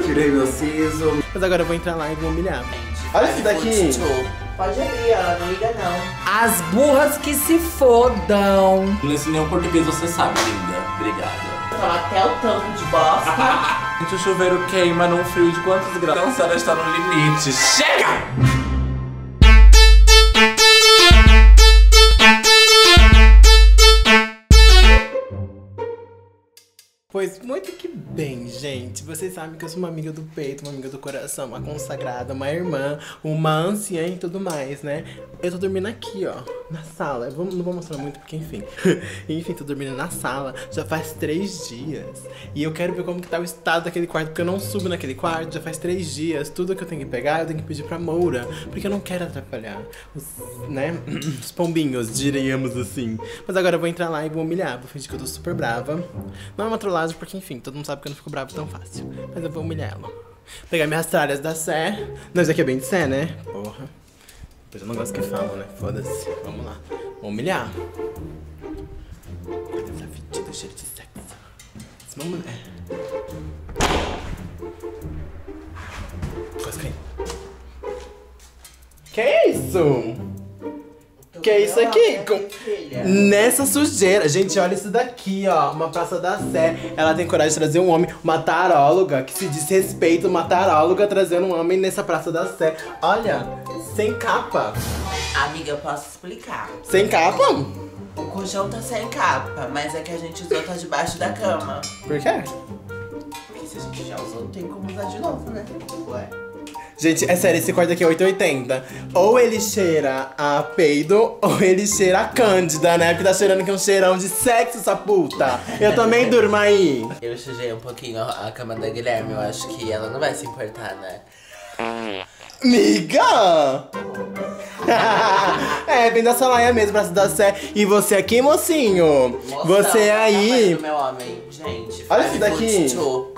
tirei meu siso. Mas agora eu vou entrar lá e vou humilhar. Olha esse daqui. Pode abrir, ela não liga não. As burras que se fodam. Não ensinei o português, você sabe, linda. Obrigada. Fala até o tanto de bosta. Gente, o chuveiro queima num frio de quantos graus? A senhora está no limite. Chega! Pois muito que bem, gente. Vocês sabem que eu sou uma amiga do peito, uma amiga do coração, uma consagrada, uma irmã, uma anciã e tudo mais, né? Eu tô dormindo aqui, ó, na sala. Não vou mostrar muito porque, enfim. Enfim, tô dormindo na sala já faz 3 dias. E eu quero ver como que tá o estado daquele quarto, porque eu não subo naquele quarto já faz 3 dias. Tudo que eu tenho que pegar, eu tenho que pedir pra Moura, porque eu não quero atrapalhar os, né, os pombinhos, diríamos assim. Mas agora eu vou entrar lá e vou humilhar, vou fingir que eu tô super brava. Não é uma trollagem, porque enfim, todo mundo sabe que eu não fico bravo tão fácil. Mas eu vou humilhar ela. Pegar minhas tralhas da Sé. Não, isso aqui é bem de Sé, né? Porra. Depois eu não gosto que falam, né? Foda-se. Vamos lá. Vou humilhar. Cadê essa fedida cheia de sexo? Essa mulher. Quase caí. Que é isso? Que é isso aqui? Nessa sujeira. Gente, olha isso daqui, ó. Uma Praça da Sé. Ela tem coragem de trazer um homem, uma taróloga, que se diz respeito, uma taróloga trazendo um homem nessa Praça da Sé. Olha, sem capa. Amiga, eu posso explicar. Sem capa? O colchão tá sem capa, mas é que a gente usou, tá debaixo da cama. Por quê? Porque se a gente já usou, não tem como usar de novo, né? Ué. Gente, é sério, esse quarto aqui é 880. Ou ele cheira a peido, ou ele cheira a cândida, né? Porque tá cheirando que é um cheirão de sexo, essa puta. Eu também durmo aí. Eu sujei um pouquinho a cama da Guilherme, eu acho que ela não vai se importar, né? Miga! É, bem da Salaia mesmo, Praça da Sé. E você aqui, mocinho? Moção, você aí. Meu homem, gente. Olha esse daqui.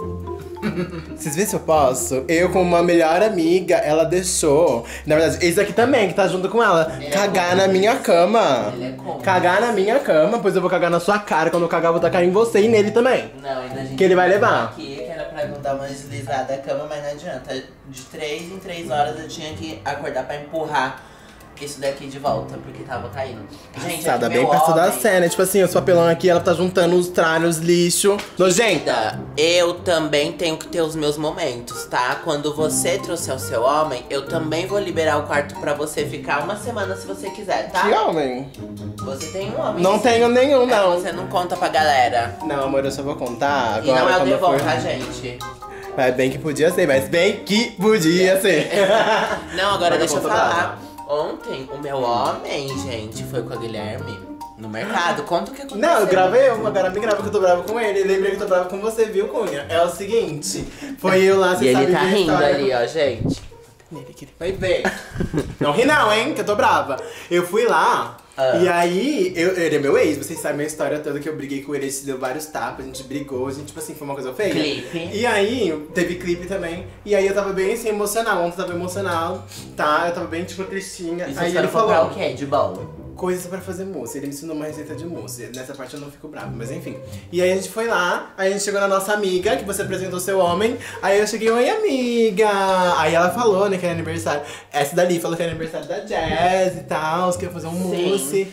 Vocês veem se eu posso? Eu, como uma melhor amiga, ela deixou. Na verdade, esse aqui também, que tá junto com ela. Cagar na minha cama. Ele é como? Cagar na minha cama, pois eu vou cagar na sua cara. Quando eu cagar, eu vou tacar em você e nele também. Não, ainda a gente Que ele vai tem levar. Aqui, que era pra não dar uma deslizada a cama, mas não adianta. De 3 em 3 horas eu tinha que acordar pra empurrar isso daqui de volta, porque tava caindo. Gente, Passada, aqui bem meu perto da homem- cena. Tipo assim, eu sou apelão aqui, ela tá juntando os tralhos, lixo. Nojenta. Eu também tenho que ter os meus momentos, tá? Quando você trouxer o seu homem, eu também vou liberar o quarto pra você ficar 1 semana se você quiser, tá? Que homem? Você tem um homem. Não sim. tenho nenhum, não. Você não conta pra galera. Não, amor, eu só vou contar E agora. não é o quando eu Devon, for- tá, gente? Mas bem que podia ser, mas bem que podia ser. Não, agora Mas deixa eu tô falar. Ontem, o meu homem, gente, foi com a Guilherme no mercado. Conta o que aconteceu. Não, eu gravei, agora me grava que eu tô bravo com ele. Lembrei que eu tô bravo com você, viu, Cunha? É o seguinte, foi eu lá, E você sabe ele tá minha rindo história. ali, ó, gente. Nele que ele vai ver. Não ri não, hein, que eu tô brava. Eu fui lá, e aí, ele é meu ex, vocês sabem a minha história toda, que eu briguei com ele, ele se deu vários tapas, a gente brigou, a gente, tipo assim, foi uma coisa feia. Clipe. E aí, teve clipe também, e aí eu tava bem assim, emocional, ontem eu tava emocional, tá? Eu tava bem, tipo, tristinha. E Aí vocês ele foram comprar falou o quê? De bom? coisas pra fazer mousse. Ele me ensinou uma receita de mousse. Nessa parte eu não fico bravo, mas enfim. E aí a gente foi lá, aí a gente chegou na nossa amiga, que você apresentou seu homem. Aí eu cheguei, oi amiga! Aí ela falou, né, que era aniversário. Essa dali falou que era aniversário da Jazz e tal, que ia fazer um mousse.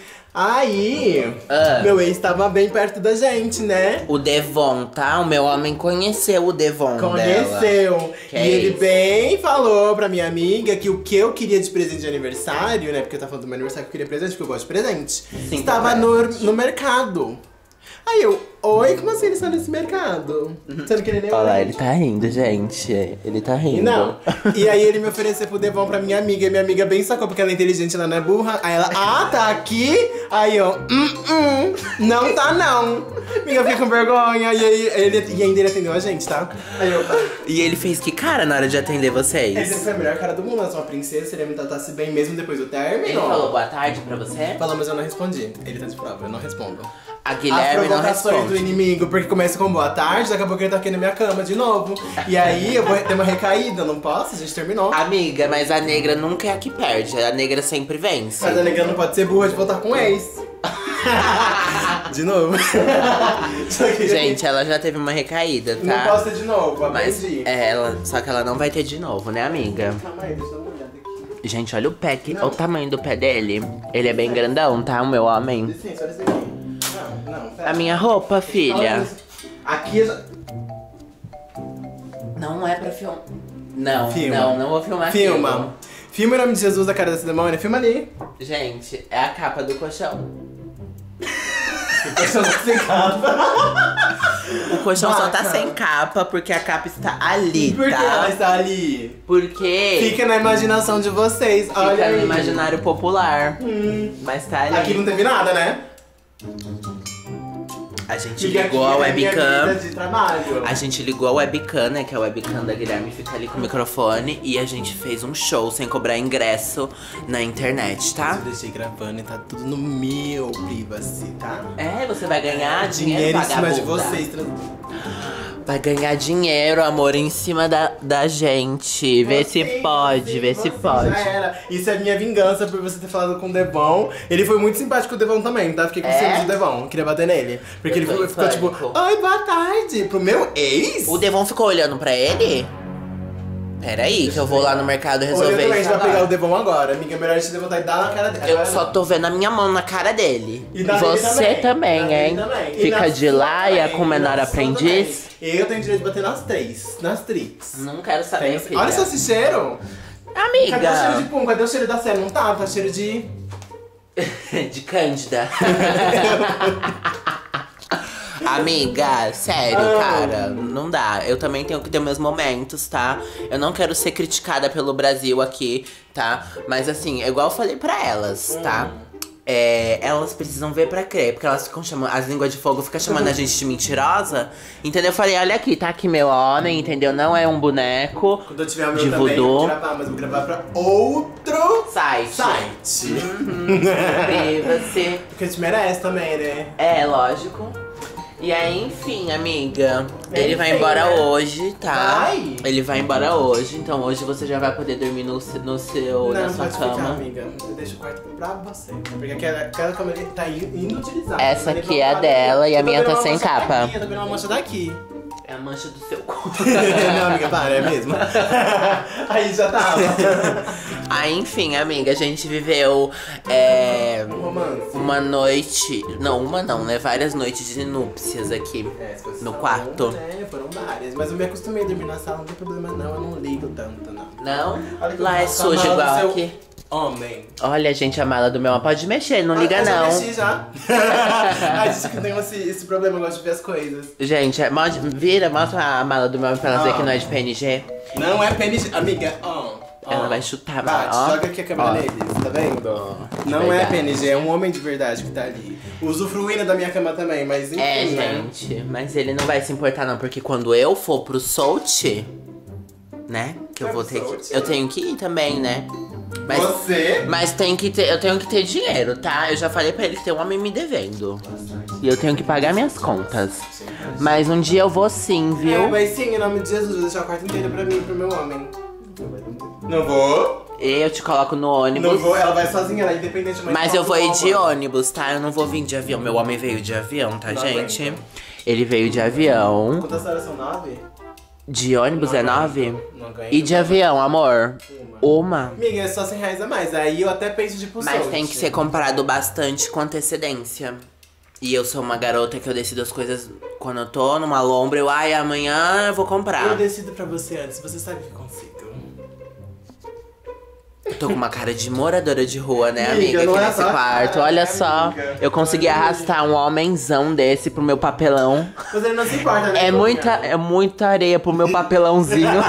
Aí, meu ex tava bem perto da gente, né? O Devon, tá? O meu homem conheceu o Devon dela. Conheceu. Que E é ele isso? bem falou pra minha amiga que o que eu queria de presente de aniversário, né? Porque eu tava falando do meu aniversário que eu queria presente, porque eu gosto de presente. Sim, estava no mercado. Aí eu, oi, como assim ele está nesse mercado? Sendo que ele nem Olha lá, é ele tá rindo, gente. Ele tá rindo. Não. E aí ele me ofereceu pro Devon pra minha amiga. E minha amiga bem sacou, porque ela é inteligente, ela não é burra. Aí ela, tá aqui? Aí eu, não tá não. Amiga, fiquei com vergonha. E aí e ainda ele atendeu a gente, tá? Aí eu, E ele fez que cara na hora de atender vocês? essa foi a melhor cara do mundo, ela é uma princesa, seria me tratasse bem mesmo depois do término. Ele falou boa tarde pra você? Falou, mas eu não respondi. Ele tá de prova, eu não respondo. A as Guilherme não provocações do responde. inimigo, porque começa com boa tarde, daqui a pouco ele tá aqui na minha cama de novo. E aí eu vou ter uma recaída, não posso? A gente terminou. Amiga, mas a negra nunca é a que perde. A negra sempre vence. Mas a negra não pode ser burra de voltar com o ex. De novo. Só que Gente, ela já teve uma recaída, tá? não posso ter de novo, Mas aprendi. só que ela não vai ter de novo, né, amiga? Calma aí, deixa eu dar uma olhada aqui. Gente, olha olha o tamanho do pé dele. Ele é bem grandão, tá? O meu homem. Licença, olha isso aqui. Não, pera. A minha roupa, filha. Aqui eu já... Não é pra filmar. Não, Filma. não vou filmar Filma. aquilo. Filma em nome de Jesus, a cara dessa demônia. Filma ali. Gente, é a capa do colchão. Deixa eu sem capa. O colchão só tá Vaca. sem capa porque a capa está ali, Por que ela tá? está ali? Porque Fica na imaginação de vocês. Olha fica no aí. imaginário popular. Mas tá ali. Aqui não teve nada, né? A gente Fica ligou a aqui, é minha webcam. vida de trabalho. A gente ligou a webcam, né? Que a webcam da Guilherme fica ali com o microfone. E a gente fez um show sem cobrar ingresso na internet, tá? Eu deixei gravando e tá tudo no meu privacy, tá? É, você vai ganhar Dinheiro dinheiro, em cima de vagabunda. vocês. Vai ganhar dinheiro, amor, em cima da gente. Vê se pode, vê se pode. Já era. Isso é minha vingança por você ter falado com o Devon. Ele foi muito simpático com o Devon também, tá? Fiquei com É? ciúmes do Devon. Queria bater nele. Porque ele Eu tô em ficou tipo, pânico. oi, boa tarde. Pro meu ex? O Devon ficou olhando pra ele? Peraí, que eu vou lá no mercado Olha, resolver também, a isso gente vai pegar o agora. Devon agora. Amiga, é melhor a gente levantar e dar na cara dele. Eu só tô vendo a minha mão na cara dele. E da dele Você também, Da dele hein? também. E Fica na de sua lá e a também, com menor na sua aprendiz. também. Eu tenho direito de bater nas três. Nas tricks. Não quero saber, filha. Olha só esse cheiro. Cadê o cheiro de Amiga. pum? Cadê o cheiro da série? Não tá cheiro de... De Cândida. Amiga, sério, cara, não dá. Eu também tenho que ter meus momentos, tá? Eu não quero ser criticada pelo Brasil aqui, tá? Mas assim, é igual eu falei pra elas, tá? Elas precisam ver pra crer, porque elas ficam chamando, as línguas de fogo ficam chamando a gente de mentirosa. Entendeu? Eu falei, olha aqui, tá aqui meu homem, entendeu? Não é um boneco Quando eu tiver o meu de também, eu voodoo. vou gravar, mas eu vou gravar pra outro Site. site. Privacy. Porque a gente merece também, né? É, lógico. E aí, enfim, amiga, ele vai Enfim, embora né? hoje, tá? Vai? Ele vai embora hoje, então hoje você já vai poder dormir na sua Não, cama. pode ficar, amiga. Eu deixo o quarto pra você. Porque aquela cama ali tá inutilizada. Essa Ele aqui não é a tá- dela e a Eu tô minha vendo tá uma sem mancha capa. Daqui, eu tô vendo uma mancha daqui. É a mancha do seu cu. Não, amiga, para, é mesmo. Aí já tava. Aí, enfim, amiga, a gente viveu Um romance. uma noite. Não, uma não, né? Várias noites de núpcias aqui Se fosse no só quarto. foram várias. Mas eu me acostumei a dormir na sala, não tem problema não. Eu não ligo tanto, não. Não? Olha que Lá é nossa, sujo a mala do igual seu aqui. Homem. Olha, gente, a mala do meu pode mexer, não liga Eu já não. mexi já. A gente que tem esse problema, eu gosto de ver as coisas. Gente, mostra a mala do meu pra ela ver que não é de PNG. Não é PNG. Amiga, Ela vai chutar a Bate, mala, ó. joga aqui a câmera Ó. neles, tá vendo? Não é verdade. PNG, é um homem de verdade que tá ali. Usufruindo da minha cama também, mas enfim, É, né? gente, mas ele não vai se importar não, porque quando eu for pro Soult, né? Que eu Vai vou pro ter Soult? que. Eu tenho que ir também, né? Mas, Você? mas eu tenho que ter dinheiro, tá? Eu já falei pra ele que tem um homem me devendo. E eu tenho que pagar minhas contas. Mas um dia eu vou sim, viu? É, mas sim, em nome de Jesus, vou deixar o quarto inteiro pra mim e pro meu homem. Não vou. Eu te coloco no ônibus. Não vou, ela vai sozinha, ela é independente. Mas eu vou ir de ônibus. ônibus, tá? Eu não vou vir de avião. Meu homem veio de avião, tá, Não gente? aguento. Ele veio de avião. Quantas horas são? 9? De ônibus é 9? Não ganho. E de avião, amor? Uma. Amiga, é só R$100 a mais. Aí eu até penso de pulsão. Mas tem que ser comprado bastante com antecedência. E eu sou uma garota que eu decido as coisas quando eu tô numa lombra. Ai, amanhã eu vou Eu comprar. decido pra você antes, você sabe que consigo. Eu tô com uma cara de moradora de rua, né, Amiga, amiga? não Aqui é nesse só quarto. cara, Olha né, só, amiga? eu consegui arrastar um homenzão desse pro meu papelão. Mas ele não se importa, né? É muita areia pro meu papelãozinho.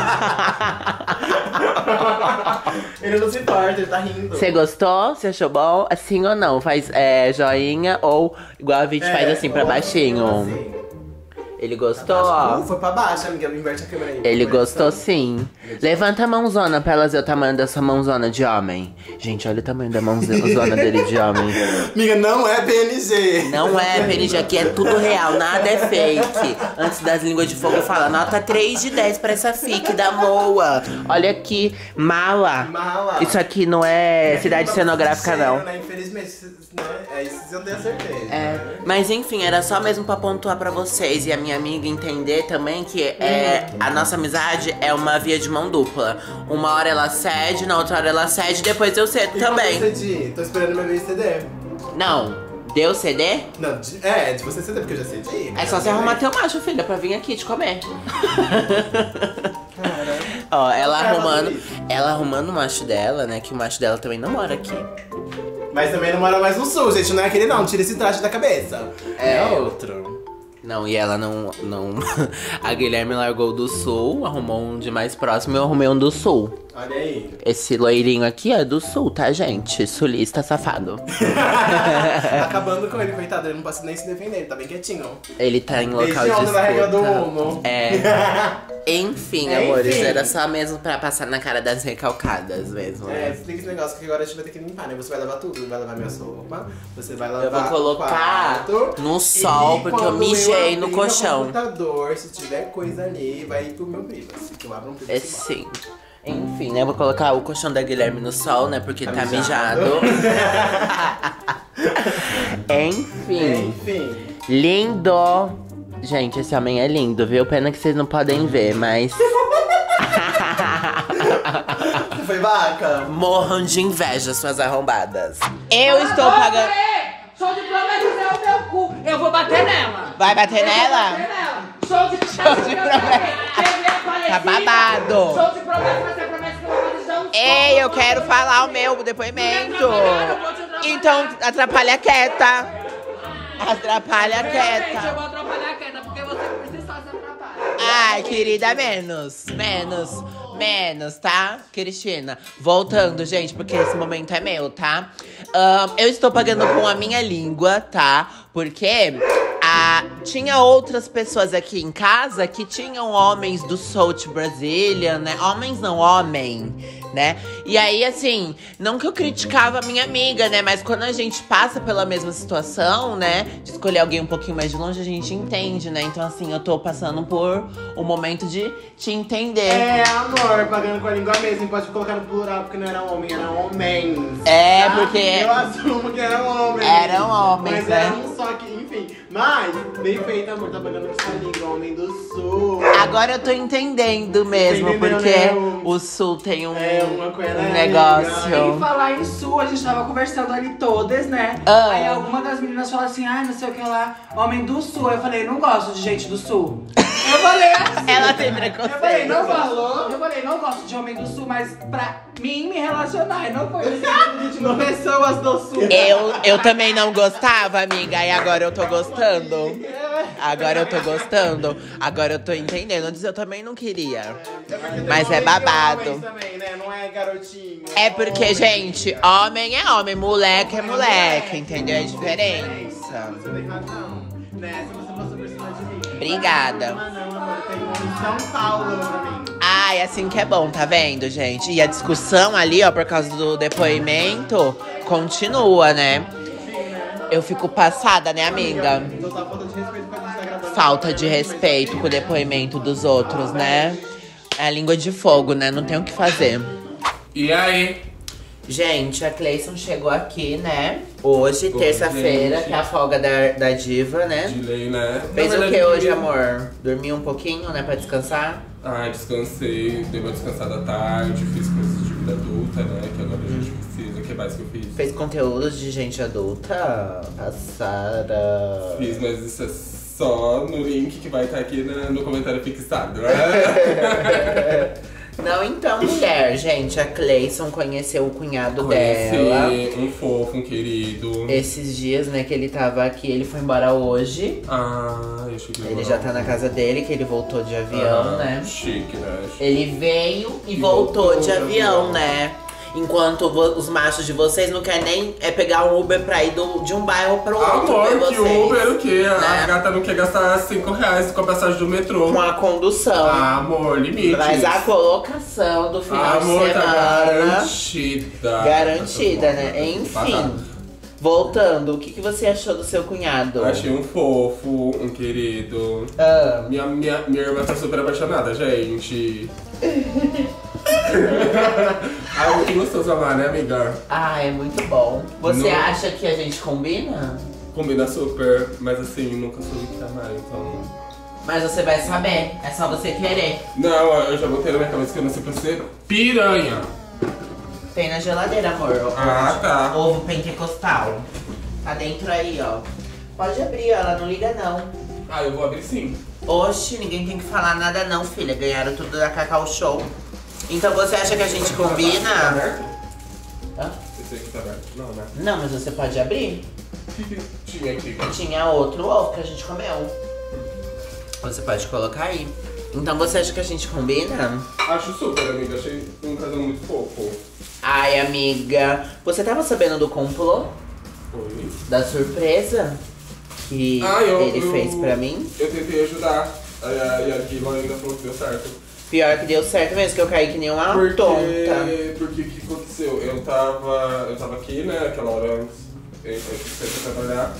Ele não se importa, ele tá rindo. Você gostou? Você achou bom? Assim ou não? Faz joinha ou igual a gente faz assim pra ou baixinho. assim. Ele gostou, ó. Foi pra baixo, amiga. Inverte a câmera aí. Ele gostou sim. Levanta a mãozona pra elas ver o tamanho dessa mãozona de homem. Gente, olha o tamanho da mãozona dele de homem. Amiga, não é PNG. Não é PNG, aqui é tudo real, nada é fake. Antes das línguas de fogo fala, nota 3 de 10 pra essa fic da Moa. Olha aqui, mala. Mala. Isso aqui não é cidade cenográfica, não. Né? Infelizmente, né? É isso que eu tenho certeza. É, mas enfim, era só mesmo pra pontuar pra vocês e a minha amiga entender também que a nossa amizade é uma via de mão dupla. Uma hora ela cede, na outra hora ela cede, depois eu cedo também. Eu cedi. Tô esperando meu vez CD. Não, deu CD? Não, de você ceder, porque eu já cedi. É só você arrumar teu macho, filha, pra vir aqui te comer. Cara. Ó, ela arrumando o macho dela, né? Que o macho dela também não mora aqui. Mas também não mora mais no sul, gente. Não é aquele não. Tira esse traje da cabeça. É outro. Não, e ela não. A Guilherme largou do sul, arrumou um de mais próximo e eu arrumei um do sul. Olha aí. Esse loirinho aqui é do sul, tá, gente? Sulista safado. Acabando com ele, coitado. Ele não pode nem se defender, ele tá bem quietinho. Ele tá em local de Desde ontem na regra do escuta. Uno. É. Enfim, amores, Enfim. era só mesmo pra passar na cara das recalcadas mesmo, É, né? tem esse negócio que agora a gente vai ter que limpar, né? Você vai lavar tudo, vai lavar minha sopa, você vai lavar Eu vou colocar o quarto, no sol, e porque eu quando mijei no abrir colchão. meu computador, se tiver coisa ali, vai ir pro meu privacy, que eu abro um É privacy. sim. Enfim, né? Eu vou colocar o colchão da Guilherme no sol, né? Porque tá mijado. Enfim. Enfim. Lindo! Gente, esse homem é lindo, viu? Pena que vocês não podem ver, mas. Você foi vaca? Morram de inveja, suas arrombadas. Eu estou pagando. Show de promessas é o meu cu. Eu vou bater nela. Vai bater nela? Bater nela. Show de promessas. Tá babado. Show de promessas vai ser promessa que eu vou fazer já um Ei, eu quero falar o meu depoimento. Então, atrapalha quieta. Atrapalha Gente, eu quieta. vou atrapalhar a queda, porque você por si só se atrapalha. Ai, querida, menos, tá? Cristina, voltando, gente, porque esse momento é meu, tá? Eu estou pagando com a minha língua, tá? Porque tinha outras pessoas aqui em casa que tinham homens do South Brazilian, né? Homens não, homem, né? E aí, assim, não que eu criticava a minha amiga, né? Mas quando a gente passa pela mesma situação, né? De escolher alguém um pouquinho mais de longe, a gente entende, né? Então, assim, eu tô passando por um momento de te entender. É, amor, pagando com a língua mesmo, pode colocar no plural, porque não era homem, eram homens. É, tá? porque Eu assumo que eram homens. Eram homens, mas né? era um só que, enfim. Mas, bem feito, amor, tá pagando com sua língua, homem do sul. agora eu tô entendendo mesmo, Entendeu, porque né? o Sul tem um uma coisa um Em negócio. falar em sul, a gente tava conversando ali todas, né? Ah. Aí alguma das meninas falou assim, ai, não sei o que lá, homem do sul. Eu falei, não gosto de gente do sul. Eu falei assim. Ela tem Eu falei, preconceito. não gosto. Eu falei, não gosto de homem do sul, mas pra mim me relacionar. E não foi assim, de pessoas do sul. Eu também não gostava, amiga, e agora eu tô gostando. Agora eu tô gostando. Agora eu tô entendendo. Antes eu também não queria. Mas é babado. Também, né? Não é garotinho. É porque, gente, homem é homem, moleque é moleque, entendeu? É diferença. Você tem razão. Nessa você mostrou personagem de mim. Obrigada. Mas não, amor, tem um em São Paulo pra mim. Ai, assim que é bom, tá vendo, gente? E a discussão ali, ó, por causa do depoimento, continua, né? Eu fico passada, né, amiga? Então tá falta de respeito com a gente tá gravando. Falta de respeito com o depoimento dos outros, né? É a língua de fogo, né? Não tem o que fazer. E aí? Gente, a Cleison chegou aqui, né? Hoje, terça-feira, gente. que é a folga da diva, né? De lei, né? Fez Na o verdade, que hoje, eu- amor? Dormiu um pouquinho, né? Pra descansar? Ai, descansei, dei uma descansada à tarde, fiz coisas de vida adulta, né? Que agora a gente precisa. O que mais que eu fiz? Fez conteúdos de gente adulta? Passada. Fiz, mas isso é só no link que vai estar aqui no comentário fixado. Não, então, mulher, gente, a Cleison conheceu o cunhado dela. Conheci um fofo, um querido. Esses dias, né, que ele tava aqui, ele foi embora hoje. Ah, eu achei que Ele já tá na casa dele, que ele voltou de avião, né? Chique, né? Ele veio e E voltou voltou de de avião, avião. né? Enquanto os machos de vocês não querem nem pegar um Uber pra ir de um bairro pro outro. Amor, ver que vocês, Uber o quê? né? A gata não quer gastar R$5 com a passagem do metrô. Com a condução. Amor, limite. Mas a colocação do final Amor, de tá semana. garantida. Garantida, né? Enfim. Passada. Voltando, o que você achou do seu cunhado? Achei um fofo, um querido. Minha irmã tá super apaixonada, gente. Ah, muito gostoso amar, né, amiga? Ah, é muito bom. Você Não. acha que a gente combina? Combina super, mas assim, nunca soube que amar, então... Mas você vai saber, é só você querer. Não, eu já botei na minha cabeça que eu nasci pra ser piranha. Tem na geladeira, amor. Ah, tá. Ovo pentecostal. Tá dentro aí, ó. Pode abrir, ela não liga não. Ah, eu vou abrir sim. Oxe, ninguém tem que falar nada não, filha. Ganharam tudo da Cacau Show. Então você acha que a gente Tá combina? aberto? Hã? Esse aqui tá aberto? Não, né? Não, mas você pode abrir. Tinha aqui. Tinha outro ovo que a gente comeu. Você pode colocar aí. Então você acha que a gente combina? Acho super, amiga. Achei um casal muito fofo. Ai, amiga. Você tava sabendo do complô? Oi. Da surpresa? Que ele fez pra mim? Eu tentei ajudar. E a Guila ainda falou que deu certo. Pior que deu certo mesmo, que eu caí que nem uma tonta. Porque o que aconteceu? Eu tava aqui, né, aquela hora antes. Eu fui trabalhar.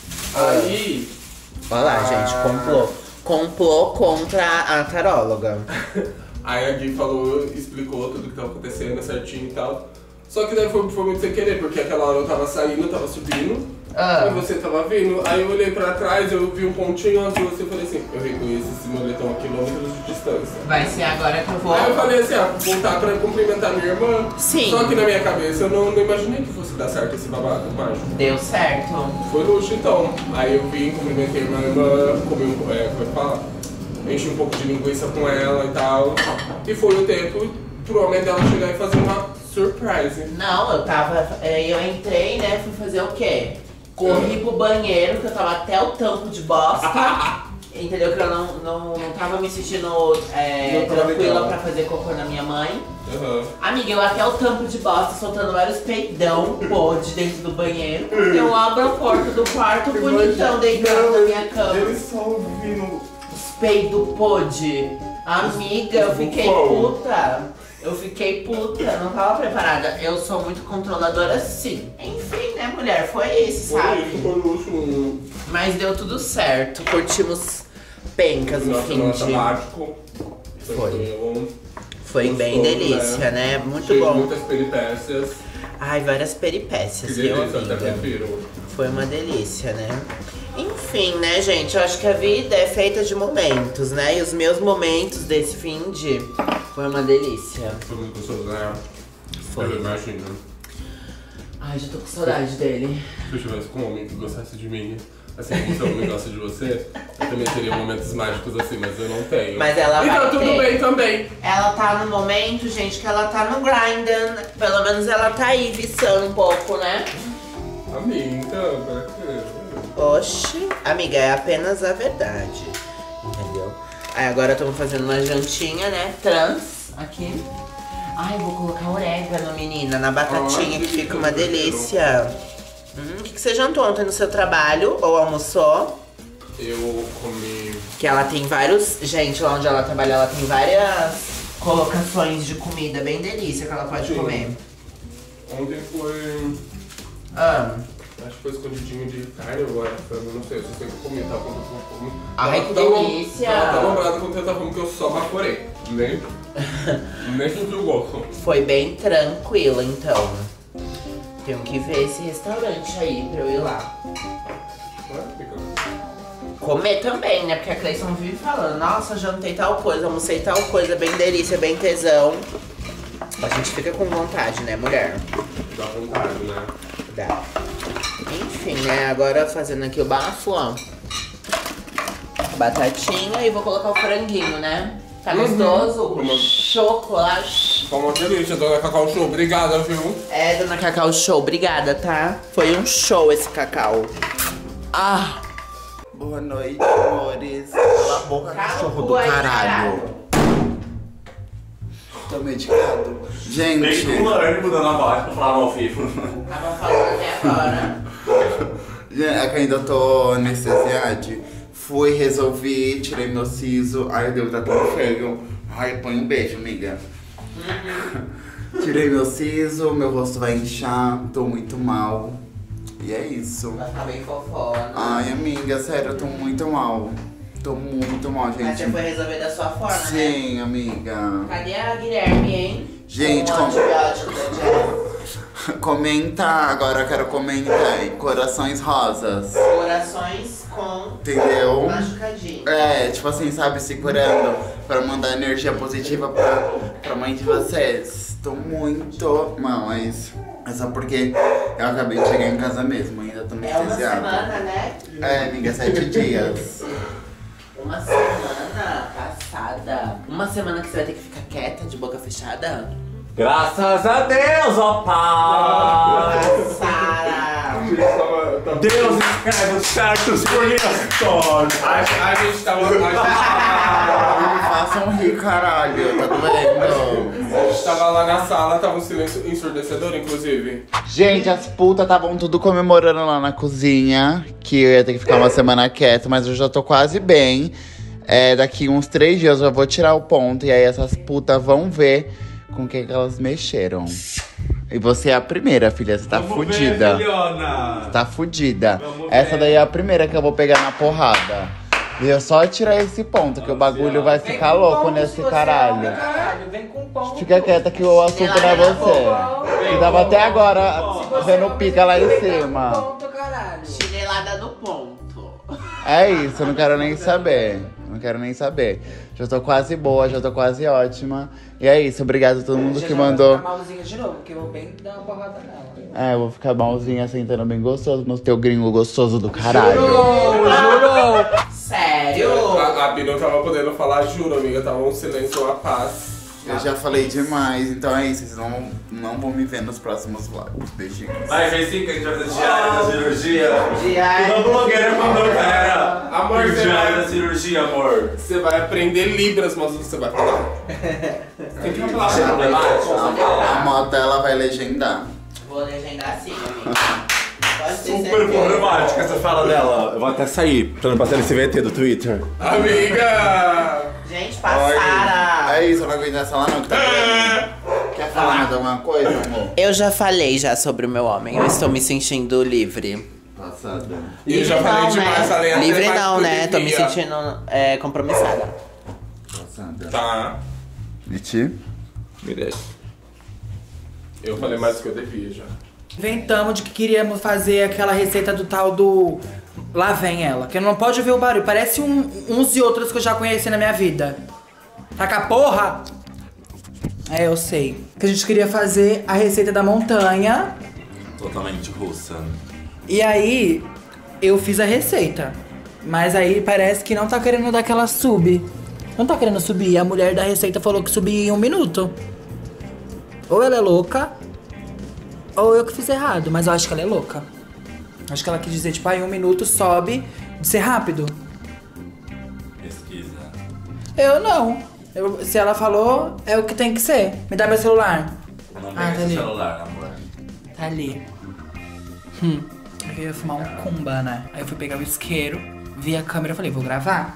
Aí... Olha lá, gente, complô. Complô contra a taróloga. Aí a Gui falou, explicou tudo que tava acontecendo certinho e tal. Só que daí foi muito sem querer, porque aquela hora eu tava saindo, eu tava subindo. E você tava vindo. Aí eu olhei pra trás, eu vi um pontinho azul assim, eu falei assim, eu reconheço esse moletom a quilômetros de distância. Vai ser agora que eu vou... Aí eu falei assim, voltar pra cumprimentar minha irmã. Sim. Só que na minha cabeça eu não imaginei que fosse dar certo esse babado mágico. Deu certo. Foi luxo então. Aí eu vim, cumprimentei minha irmã, comi como é que fala? Enchi um pouco de linguiça com ela e tal. E foi o tempo pro homem dela chegar e fazer uma surprise. Não, eu entrei, né, fui fazer o quê? Corri pro banheiro, que eu tava até o tampo de bosta. Entendeu? Que eu não tava me sentindo tranquila pra fazer cocô na minha mãe. Uhum. Amiga, eu até o tampo de bosta, soltando vários peidão, pode, dentro do banheiro. Eu abro a porta do quarto, bonitão, deitado na minha cama. Eles só ouvindo. Os peidos pode. Amiga, eu fiquei puta. Eu fiquei puta, não tava preparada. Eu sou muito controladora, sim. Enfim, né, mulher? Foi isso, sabe? Foi luxo. Mas deu tudo certo. Curtimos pencas no fim de... Mágico. Foi bem delícia, né? Muito bom. Muitas peripécias. Ai, várias peripécias, Que viu, delícia, eu até amiga? prefiro. Foi uma delícia, né? Enfim, né, gente? Eu acho que a vida é feita de momentos, né? E os meus momentos desse fim de foi uma delícia. Foi muito gostoso, né? Foi. Eu imagino. Ai, já tô com saudade dele. Se eu tivesse com um homem que gostasse de mim, assim como seu homem gosta de você, eu também teria momentos mágicos assim, mas eu não tenho. Mas ela e vai tá tudo ter. bem também. Ela tá no momento, gente, que ela tá no grinding. Pelo menos ela tá aí viçando um pouco, né? Amiga, pra quê? Oxi, amiga, é apenas a verdade. Entendeu? Aí agora estamos fazendo uma jantinha, né? Trans aqui. Ai, vou colocar orégano, menina, na batatinha, que fica uma delícia. O que você jantou ontem no seu trabalho? Ou almoçou? Eu comi... Que ela tem vários... Gente, lá onde ela trabalha, ela tem várias colocações de comida bem delícia que ela pode Sim. comer. Ontem foi... Acho que foi escondidinho de carne agora, frango, não sei, eu só sei que eu comi, tava com fome. Ai, que delícia! Ela tava brava quando eu tava falando que eu só baforei. Nem senti o gosto. Foi bem tranquilo, então. Tenho que ver esse restaurante aí pra eu ir lá. Comer também, né? Porque a Cleison vive falando, nossa, jantei tal coisa, almocei tal coisa, bem delícia, bem tesão. A gente fica com vontade, né, mulher? Dá vontade, né? Dá. Enfim, né? Agora fazendo aqui o bafo, ó. Batatinha e vou colocar o franguinho, né? Tá gostoso? Chocolate. Tá uma delícia, dona Cacau Show. Obrigada, viu? É, dona Cacau Show, obrigada, tá? Foi um show esse cacau. Ah! Boa noite, amores. Cala a boca, cachorro do caralho. Tô medicado. Gente. Tem um ânimo dando a voz pra falar ao vivo. Tava falando até agora. É que ainda tô anestesiado. Fui, resolvi, tirei meu siso. Ai, Deus, tá tão feio. Ai, põe um beijo, amiga. Tirei meu siso, meu rosto vai inchar, tô muito mal. E é isso. Vai ficar bem fofona. Ai, amiga, sério, eu tô muito mal. Tô muito mal, gente. Mas você foi resolver da sua forma, né? Sim, amiga. Cadê a Guilherme, hein? Gente, com o antibiótico da Jess. Comenta, agora eu quero comentar em corações rosas. Corações com Entendeu? machucadinho. É, tipo assim, sabe, segurando pra mandar energia positiva pra mãe de vocês. Tô muito mal, mas é só porque eu acabei de chegar em casa mesmo, ainda tô É uma anestesiado. semana, né? É, amiga, 7 dias. Uma semana passada. Uma semana que você vai ter que ficar quieta, de boca fechada? Graças a Deus, ó Pai! Sara! Deus escreve os certos por histórias. A gente tava. Não me façam rir, caralho, tá doendo. A gente tava lá na sala, tava um silêncio ensurdecedor, inclusive. Gente, as putas estavam tudo comemorando lá na cozinha, que eu ia ter que ficar uma semana quieta, mas eu já tô quase bem. Daqui uns 3 dias eu vou tirar o ponto, e aí essas putas vão ver com quem que elas mexeram. E você é a primeira, filha, você tá fudida. Tá fudida. Essa daí é a primeira que eu vou pegar na porrada. E eu só tirar esse ponto, que o bagulho vai ficar louco nesse caralho. Vem com pão. Fica quieta que o assunto não é você. Que tava até agora vendo pica lá em cima. Ponto, caralho. Chinelada no ponto. É isso, eu não quero nem saber. Não quero nem saber. Já tô quase boa, já tô quase ótima. E é isso, obrigado a todo mundo que mandou. Vou ficar malzinha de novo, porque eu vou bem dar uma porrada nela. Eu vou ficar malzinha sentando bem gostoso no teu gringo gostoso do caralho. Jurou! Sério? A Bi não tava podendo falar, juro, amiga, tava um silêncio, uma paz. Eu já falei demais, então é isso. Vocês não vão me ver nos próximos vlogs. Beijinhos. Mas vem sim que a gente vai fazer diário da cirurgia. Diário. Toda blogueira mandou, cara. Amor, você Diário vai- da cirurgia, amor. Você vai aprender Libras, mas você vai falar. Tem que falar. A moto ela vai legendar. Vou legendar assim, amigo. Pode ter Super certeza. problemática essa fala dela. Eu vou até sair pra não passar nesse VT do Twitter. Amiga! Gente, passara. É isso, eu não aguento essa lá não, que tá doendo. Quer falar mais alguma coisa, amor? Eu já falei já sobre o meu homem. Eu estou me sentindo livre. Passada. E eu já falei demais, falei até Livre mais não, do que eu né? Tô me devia. sentindo compromissada. Passada. Tá. E ti? Me deixa. Eu falei mais do que eu devia já. Inventamos de que queríamos fazer aquela receita do tal do... Lá vem ela, que não pode ver o barulho. Parece uns e outros que eu já conheci na minha vida. Taca porra! É, eu sei. Que a gente queria fazer a receita da montanha. Totalmente russa. E aí, eu fiz a receita. Mas aí parece que não tá querendo dar aquela sub. Não tá querendo subir. A mulher da receita falou que subia em 1 minuto. Ou ela é louca, ou eu que fiz errado. Mas eu acho que ela é louca. Acho que ela quis dizer, tipo, em 1 minuto sobe de ser rápido. Pesquisa. Eu não. Se ela falou, é o que tem que ser. Me dá meu celular. Não Ah, vem tá esse ali. celular, amor. Tá ali. Eu ia fumar um cumba, né? Aí eu fui pegar o isqueiro, vi a câmera e falei, vou gravar.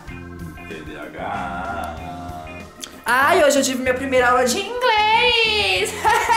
TDAH. Ai, hoje eu tive minha primeira aula de inglês!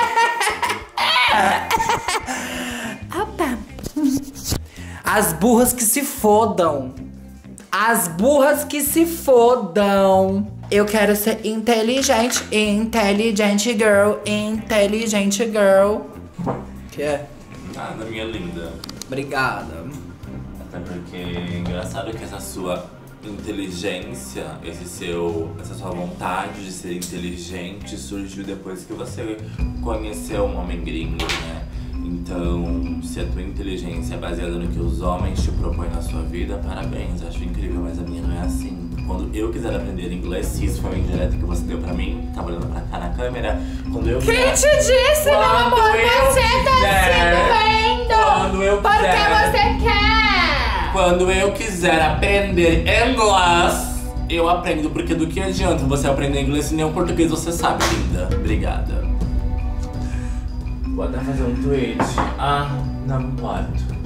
Opa! As burras que se fodam! As burras que se fodam! Eu quero ser inteligente, inteligente girl, inteligente girl. Que é? Nada, minha linda. Obrigada. Até porque é engraçado que essa sua inteligência, essa sua vontade de ser inteligente surgiu depois que você conheceu um homem gringo, né? Então, se a tua inteligência é baseada no que os homens te propõem na sua vida, parabéns, acho incrível, mas a minha não é assim. Quando eu quiser aprender inglês, se isso foi uma indireta que você deu pra mim, tá olhando pra cá na câmera, quando eu Quem quiser... te disse, meu amor? Você tá se doendo! Quando eu Porque quiser... você quer! Quando eu quiser aprender inglês, Eu aprendo, porque do que adianta você aprender inglês se nem o português você sabe, linda? Obrigada. Vou até fazer um tweet. Ah, não pode.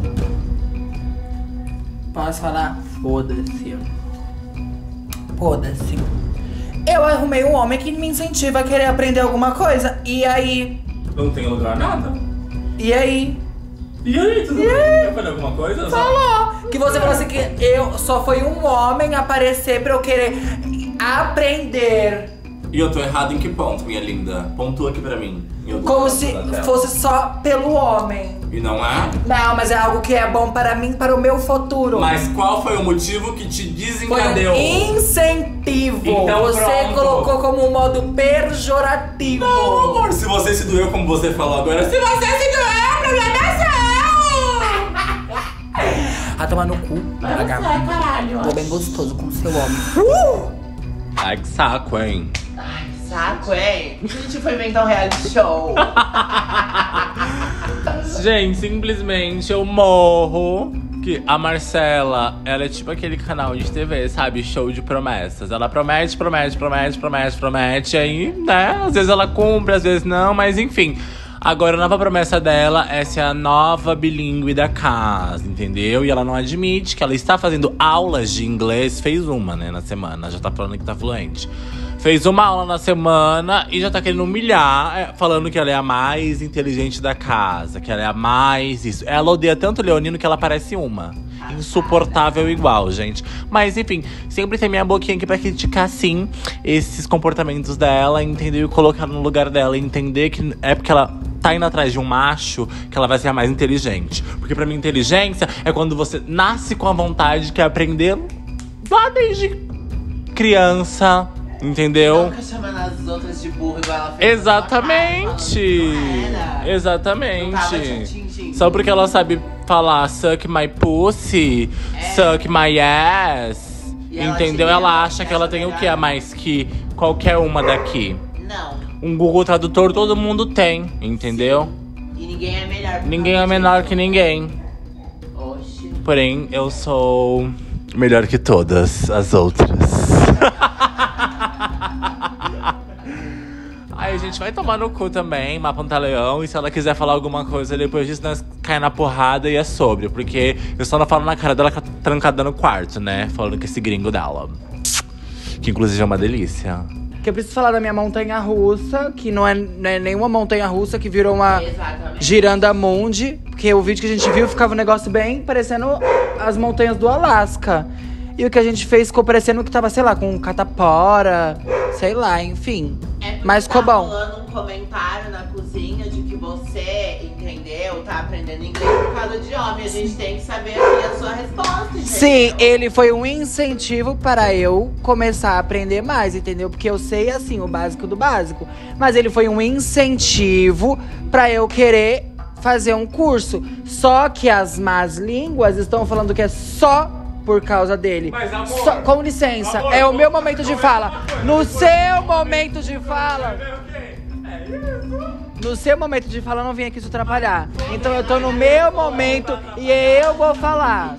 Posso falar? Foda-se. Foda-se. Eu arrumei um homem que me incentiva a querer aprender alguma coisa. E aí? Não tem lugar nada. E aí? E aí, tudo bem? Quer fazer alguma coisa? Falou! Que você falou assim que eu só foi um homem aparecer pra eu querer aprender. E eu tô errado em que ponto, minha linda? Pontua aqui pra mim. Como se fosse só pelo homem. E não é? Não, mas é algo que é bom para mim, para o meu futuro. Mas qual foi o motivo que te desencadeou? Foi um incentivo. Então, você pronto. colocou como um modo pejorativo. Não, amor, se você se doeu como você falou agora, se você se doeu, problema é seu! Ah, tomar no cu. Caralho. Tô bem gostoso com o seu homem. Ai, que saco, hein? Saco, hein? A gente foi inventar um reality show. Gente, simplesmente eu morro que a Marcela, ela é tipo aquele canal de TV, sabe? Show de promessas. Ela promete, aí, né? Às vezes ela cumpre, às vezes não, mas enfim. Agora, a nova promessa dela é ser a nova bilíngue da casa, entendeu? E ela não admite que ela está fazendo aulas de inglês. Fez uma, né, na semana. Já tá falando que tá fluente. Fez uma aula na semana e já tá querendo humilhar, falando que ela é a mais inteligente da casa, que ela é a mais isso. Ela odeia tanto o Leonino que ela parece uma. Insuportável igual, gente. Mas, enfim, sempre tem minha boquinha aqui pra criticar, sim, esses comportamentos dela, entendeu? E colocar no lugar dela, entender que é porque ela tá indo atrás de um macho que ela vai ser a mais inteligente. Porque pra mim, inteligência é quando você nasce com a vontade de quer aprender lá desde criança, entendeu? Nunca chamando as outras de burro igual ela fez. Exatamente. Exatamente. Só porque ela sabe falar suck my pussy, suck my ass, entendeu? Ela acha que ela tem o que a mais que qualquer uma daqui. Não. Um Google Tradutor todo mundo tem, entendeu? E ninguém é melhor. Ninguém é menor que ninguém. Oxi. Porém, eu sou melhor que todas as outras. Aí a gente vai tomar no cu também, Mapa Pantaleão. E se ela quiser falar alguma coisa depois disso, nós cai na porrada e é sobre. Porque eu só não falo na cara dela que ela tá trancada no quarto, né? Falando com esse gringo dela. Que inclusive é uma delícia. Que eu preciso falar da minha montanha-russa, que não é nenhuma montanha-russa, que virou uma Girandamundi. Porque o vídeo que a gente viu ficava um negócio bem parecendo as montanhas do Alasca. E o que a gente fez ficou parecendo que tava, sei lá, com catapora, sei lá, enfim. Mas ficou bom. Tá rolando um comentário na cozinha de que você, entendeu, tá aprendendo inglês por causa de homem. A gente tem que saber aqui a sua resposta, entendeu? Sim, ele foi um incentivo para eu começar a aprender mais, entendeu? Porque eu sei, assim, o básico do básico. Mas ele foi um incentivo para eu querer fazer um curso. Só que as más línguas estão falando que é só por causa dele. Mas, amor, com licença, amor, é o meu momento de fala. No seu momento de fala. No seu momento de fala, eu não vim aqui te atrapalhar. Então eu tô no meu momento e eu vou falar.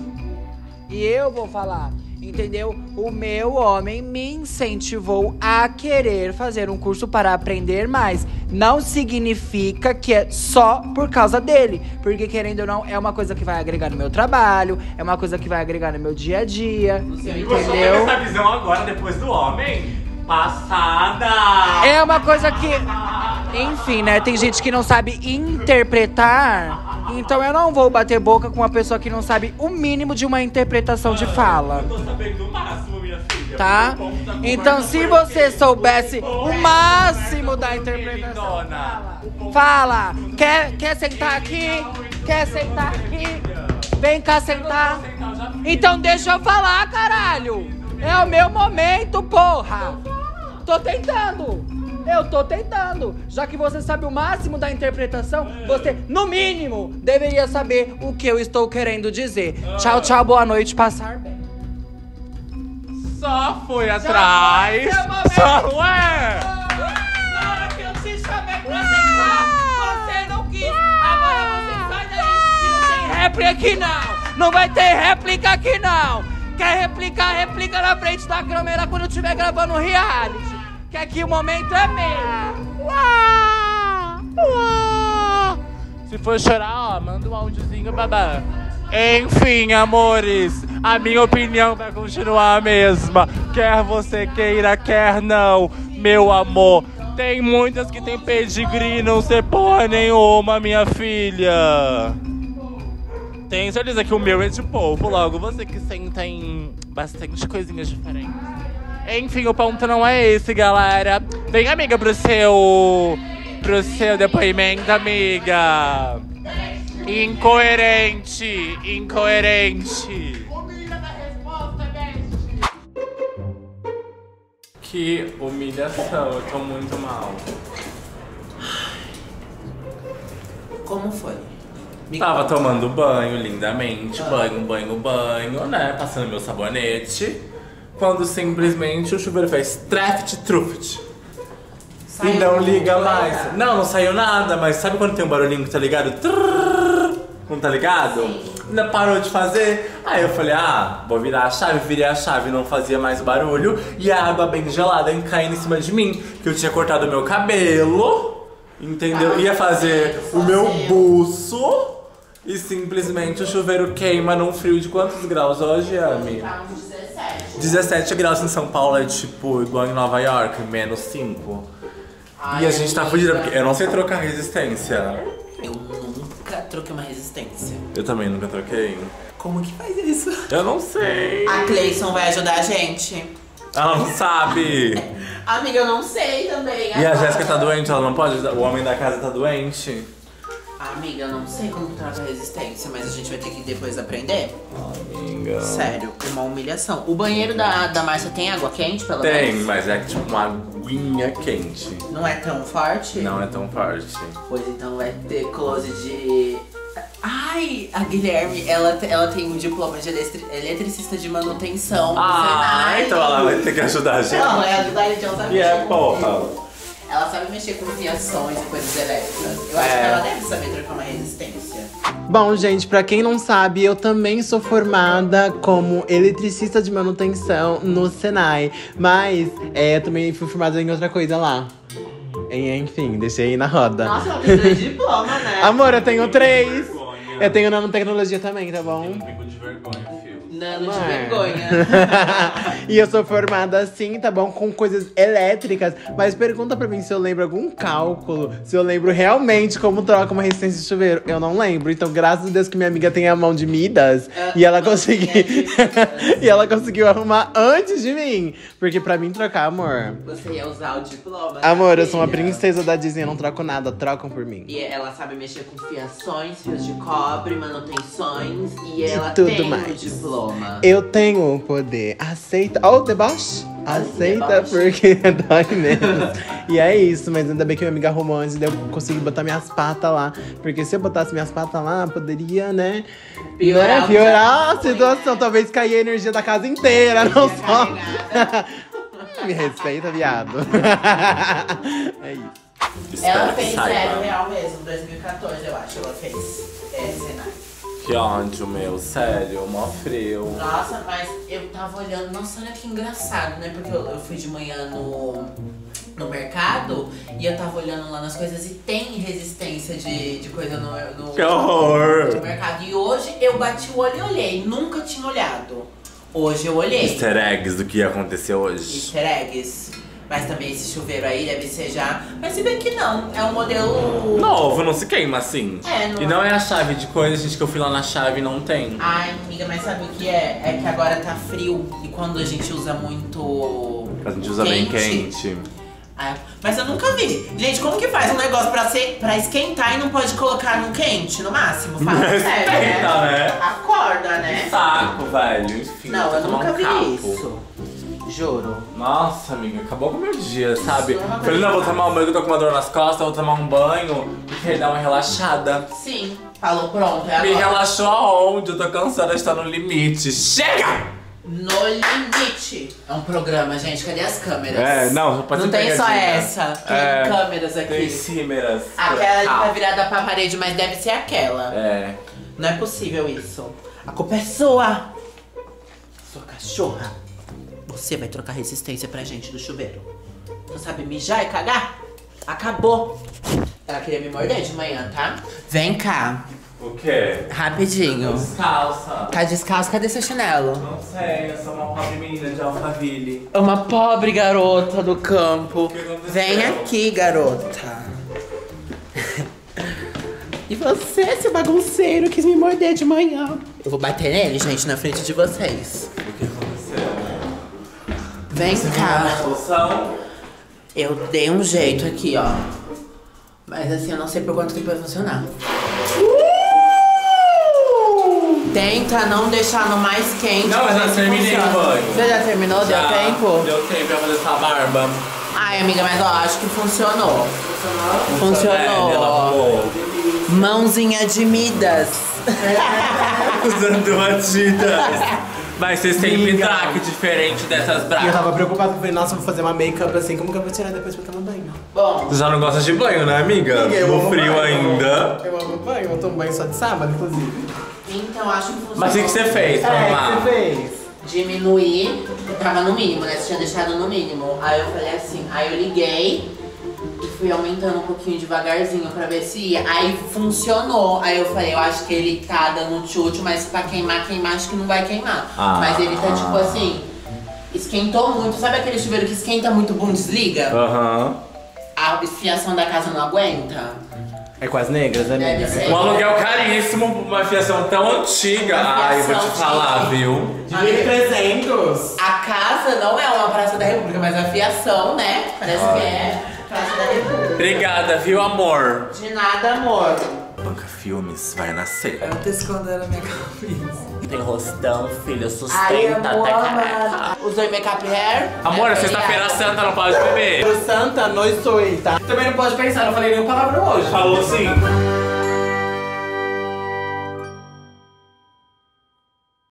Entendeu? O meu homem me incentivou a querer fazer um curso para aprender mais. Não significa que é só por causa dele. Porque, querendo ou não, é uma coisa que vai agregar no meu trabalho. É uma coisa que vai agregar no meu dia a dia. Entendeu? Você teve essa visão agora, depois do homem? Passada! É uma coisa que... Enfim, né? Tem gente que não sabe interpretar. Então eu não vou bater boca com uma pessoa que não sabe o mínimo de uma interpretação de fala. Eu tô sabendo o máximo, minha filha. Tá? Então se você soubesse o máximo da interpretação... Fala! Quer sentar aqui? Quer sentar aqui? Vem cá sentar. Então deixa eu falar, caralho! É o meu momento, porra! Tô tentando! Eu tô tentando. Já que você sabe o máximo da interpretação, você, no mínimo, deveria saber o que eu estou querendo dizer. Tchau, tchau, boa noite, passar bem. Só foi atrás. Só, ué! Na hora que eu te chamei pra sentar, você não quis. Agora você sai daí que não tem réplica aqui não. Não vai ter réplica aqui não. Quer replicar, replica na frente da câmera quando eu estiver gravando o reality. Que aqui o momento é meu. Uau! Uau! Se for chorar, ó, manda um áudiozinho, babá. Enfim, amores, a minha opinião vai continuar a mesma. Quer você queira, quer não, meu amor. Tem muitas que tem pedigree, não sei porra nenhuma, minha filha. Tenho certeza que o meu é de povo, logo você que senta em bastante coisinhas diferentes. Enfim, o ponto não é esse, galera. Vem, amiga, pro seu depoimento, amiga. Incoerente, incoerente. Que humilhação, eu tô muito mal. Como foi? Tava tomando banho lindamente, banho, né? Passando meu sabonete. Quando simplesmente o chuveiro faz truft. E não liga mais. Não saiu nada, mas sabe quando tem um barulhinho que tá ligado? Não tá ligado? Ainda parou de fazer. Aí eu falei, vou virar a chave. Virei a chave, não fazia mais barulho. E a água bem gelada caindo em cima de mim. Que eu tinha cortado o meu cabelo. Entendeu? Ia fazer o meu buço. E simplesmente o chuveiro queima num frio de quantos graus hoje, Ami? 17 graus em São Paulo, é tipo igual em Nova York, menos 5. E a gente tá fudida, porque eu não sei trocar resistência. Eu nunca troquei uma resistência. Eu também nunca troquei. Como que faz isso? Eu não sei. A Cleison vai ajudar a gente. Ela não sabe. Amiga, eu não sei também. E a Jéssica tá doente, ela não pode ajudar. O homem da casa tá doente. Amiga, eu não sei como troca a resistência, mas a gente vai ter que depois aprender. Amiga. Sério, uma humilhação. O banheiro da Márcia tem água quente, pelo menos? Tem, mas é tipo uma aguinha quente. Não é tão forte? Não é tão forte. Pois então vai ter close de... Ai, a Guilherme, ela tem um diploma de eletricista de manutenção. Então ela vai ter que ajudar a gente. Não, vai ajudar a gente, ela sabe mexer porra. Ela sabe mexer com fiações e coisas elétricas. Eu acho que ela deve saber trocar uma resistência. Bom, gente, pra quem não sabe, eu também sou formada como eletricista de manutenção no Senai. Mas eu também fui formada em outra coisa lá. Enfim, deixei aí na roda. Nossa, ela tem 3 diplomas, né? Amor, eu tenho 3. Eu tenho nanotecnologia também, tá bom? Um pingo de vergonha, filho. Nano de vergonha. E eu sou formada assim, tá bom? Com coisas elétricas. Mas pergunta pra mim se eu lembro algum cálculo. Se eu lembro realmente como troca uma resistência de chuveiro. Eu não lembro. Então, graças a Deus que minha amiga tem a mão de Midas. E ela conseguiu. E ela conseguiu arrumar antes de mim. Porque pra mim trocar, amor. Você ia usar o diploma. Amor, eu sou uma princesa da Disney, eu não troco nada, trocam por mim. E ela sabe mexer com fiações, fios de cobre, manutenções. E ela tudo tem mais. o diploma. Eu tenho o poder. Aceita. Ó, o deboche. Aceita porque dói menos. E é isso, mas ainda bem que minha amiga arrumou antes, daí eu consegui botar minhas patas lá. Porque se eu botasse minhas patas lá, poderia, né? Piorar a situação. Talvez cair a energia da casa inteira, não só. Me respeita, viado. É isso. Ela fez Zero Real mesmo, 2014, eu acho. Ela fez Senai. Que ódio, meu, sério, mó frio. Nossa, mas eu tava olhando, nossa, olha que engraçado, né? Porque eu fui de manhã no mercado e eu tava olhando lá nas coisas e tem resistência de coisa no que horror! No mercado. E hoje eu bati o olho e olhei, nunca tinha olhado. Hoje eu olhei. Easter eggs do que ia acontecer hoje. Easter eggs. Mas também esse chuveiro aí deve ser já... Mas se bem que não, é um modelo... Novo, não se queima assim. Não. E não é a chave de coisa, gente, que eu fui lá na chave e não tem. Ai, amiga, mas sabe o que é? É que agora tá frio e quando a gente usa muito... A gente usa bem quente. Mas eu nunca vi. Gente, como que faz um negócio pra esquentar e não pode colocar no quente, no máximo? Fala sério, né? Acorda, né? Que saco, velho. Enfim, não, eu nunca vi isso. Juro. Nossa, amiga, acabou com o meu dia, sabe? Falei, não, vou tomar um banho, que eu tô com uma dor nas costas, vou tomar um banho, porque aí dá uma relaxada. Sim, falou pronto, é agora. Me relaxou aonde? Eu tô cansada de estar no limite. Chega! No Limite. É um programa, gente, cadê as câmeras? Não tem só essa, tem câmeras aqui. Tem câmeras. Aquela ali tá virada pra parede, mas deve ser aquela. É. Não é possível isso. A culpa é sua. Sua Cachorra, você vai trocar resistência pra gente do chuveiro. Não sabe mijar e cagar? Acabou. Ela queria me morder de manhã, tá? Vem cá. O quê? Rapidinho. Descalça. Tá descalço? Cadê seu chinelo? Não sei, eu sou uma pobre menina de Alphaville. Uma pobre garota do campo. que aconteceu? Vem aqui, garota. E você, seu bagunceiro, quis me morder de manhã. Eu vou bater nele, gente, na frente de vocês. O que aconteceu? Vem cá. Solução? Eu dei um jeito aqui, ó. Mas assim, eu não sei por quanto tempo vai funcionar. Tenta não deixar no mais quente. Não, mas já terminei o banho. Você já terminou? Deu tempo? Deu tempo pra fazer essa barba. Ai, amiga, mas ó, acho que funcionou. Funcionou. Mãozinha de Midas. Usando Adidas. Mas vocês têm pintraque diferente dessas E eu brancas. tava preocupado, falei, nossa, eu vou fazer uma make-up assim, como que eu vou tirar depois pra tomar banho? Bom, Você já não gosta de banho, né, amiga? Eu No amo frio banho. ainda. Eu amo banho, eu tomo banho só de sábado, inclusive. então acho que funcionou. Mas o que você fez? Vamos O que lá. você fez? Diminuir, tava no mínimo, né? Você tinha deixado no mínimo. Aí eu falei assim, aí eu liguei e fui aumentando um pouquinho devagarzinho pra ver se ia. Aí funcionou. Aí eu falei, eu acho que ele tá dando tchutchu, mas pra queimar, acho que não vai queimar. Mas ele tá tipo assim, esquentou muito. Sabe aquele chuveiro que esquenta muito, bom, desliga? Aham. A esfriação da casa não aguenta. É com as negras, né, Deve amiga? ser. Um aluguel caríssimo, uma fiação tão antiga. Ai, vou te falar, viu? De 1.300. A casa não é uma Praça da República, mas a fiação, né? Parece que é Praça da República. Obrigada, viu, amor? De nada, amor. Banca Filmes vai nascer. Eu tô escondendo a minha camisa. Tem rostão, filho, Ai, sustenta amor, até careca. Usou make-up hair? Amor, é sexta-feira santa, não pode beber. Pro Santa, nós sou, tá? Também não pode pensar, não falei nenhuma palavra hoje. Falou sim.